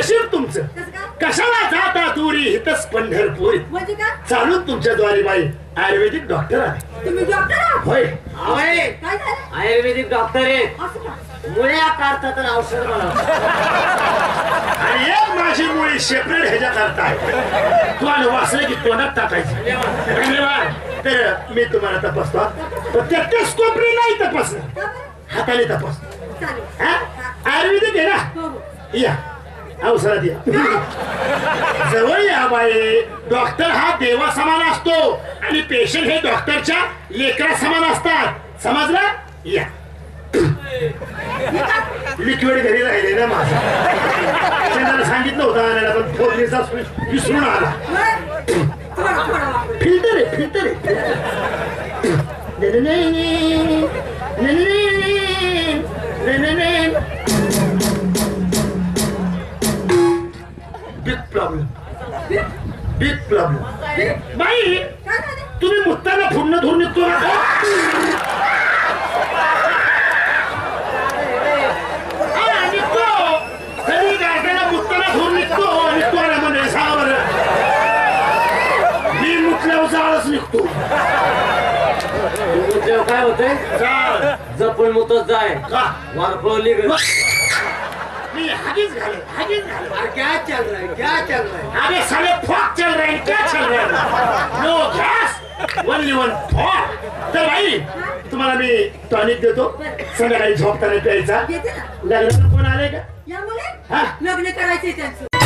नशीब तुमचं. कशाला जाता दूरी हितच पंढरपूर. म्हणजे काय? चालून तुमच्या द्वारी बाई आयुर्वेदिक डॉक्टर आहे. तुम्ही डॉक्टर आहात? होय. काय झालं? आयुर्वेदिक डॉक्टर आहे. असं का? मुळ्या काढतात तर औषध बनवतात. आणि एक माझी मुळी सेपरेट ह्याच्या करता आहे. तू आणि वाचलं की तोंडात टाकायचं. धन्यवाद. तर मी तुम्हाला तपासतो. पण त्या टेस्कोपरी नाही तपासणार, हाताने तपासतो. चालेल. आयुर्वेदिक आहे ना. हो हो. या औषधात या. जवळ या बाई. डॉक्टर हा देवा समान असतो आणि पेशंट हे डॉक्टरच्या लेकरा समान असतात. समजलं? या. लिक्विड घरी राहिले ना माझं. त्यांना सांगितलं होतं आणायला पण फोडणीचा विसरून आला. फिल्टर आहे, फिल्टर आहे. Big problem, big problem. बाई तुम्ही मुत्ताना फुडणं धरून निघतो ना. निघतो. काय होतंय? जपून मुतच जाय. का? वारपळली मी हगीज घाले, हगीज घाले. क्या चल रहा है? क्या चल रहा है? अरे साले फॉक चल रहे हैं. क्या चल रहा है? नो गॅस, ओनली वन फॉक. तर भाई तुम्हाला मी टॉनिक देतो. संध्याकाळी झोपताना प्यायचा. लग्नाला कोण आले का? या मुले लग्न करायचंय त्यांचं.